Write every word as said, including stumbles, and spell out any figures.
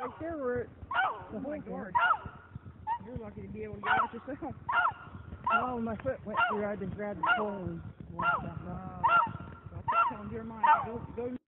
right there where it, the Oh my hole God. You're lucky to be able to get out yourself. Oh, my foot went through. I just grabbed the pole and walked out. Wow. Well, tell him you're mine. Go, go.